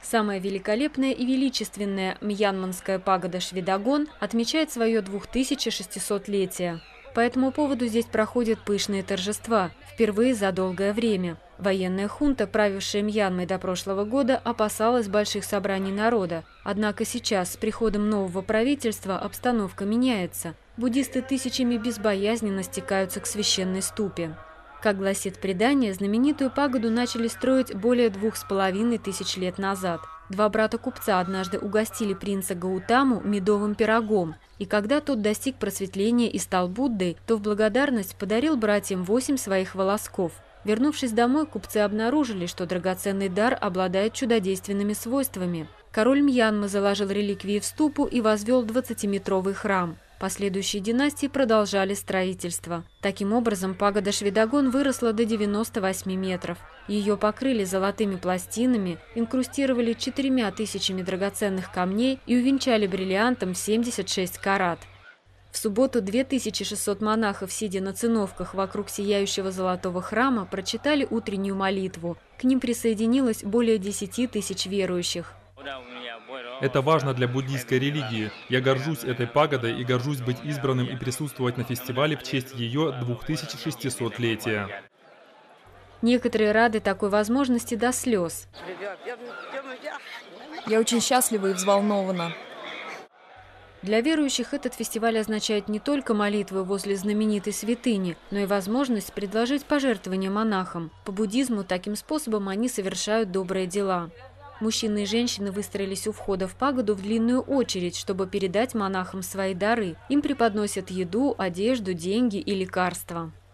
Самая великолепная и величественная мьянманская пагода Швидагон отмечает свое 2600-летие. По этому поводу здесь проходят пышные торжества, впервые за долгое время. Военная хунта, правившая Мьянмой до прошлого года, опасалась больших собраний народа. Однако сейчас, с приходом нового правительства, обстановка меняется. Буддисты тысячами безбоязненно стекаются к священной ступе. Как гласит предание, знаменитую пагоду начали строить более 2500 лет назад. Два брата-купца однажды угостили принца Гаутаму медовым пирогом, и когда тот достиг просветления и стал Буддой, то в благодарность подарил братьям 8 своих волосков. Вернувшись домой, купцы обнаружили, что драгоценный дар обладает чудодейственными свойствами. Король Мьянмы заложил реликвии в ступу и возвел 20-метровый храм. Последующие династии продолжали строительство. Таким образом, пагода Швидагон выросла до 98 метров. Ее покрыли золотыми пластинами, инкрустировали 4000 драгоценных камней и увенчали бриллиантом в 76 карат. В субботу 2600 монахов, сидя на циновках вокруг сияющего золотого храма, прочитали утреннюю молитву. К ним присоединилось более 10 тысяч верующих. Это важно для буддийской религии. Я горжусь этой пагодой и горжусь быть избранным и присутствовать на фестивале в честь ее 2600-летия. Некоторые рады такой возможности до слез. Я очень счастлива и взволнована. Для верующих этот фестиваль означает не только молитвы возле знаменитой святыни, но и возможность предложить пожертвования монахам. По буддизму таким способом они совершают добрые дела. Мужчины и женщины выстроились у входа в пагоду в длинную очередь, чтобы передать монахам свои дары. Им преподносят еду, одежду, деньги и лекарства.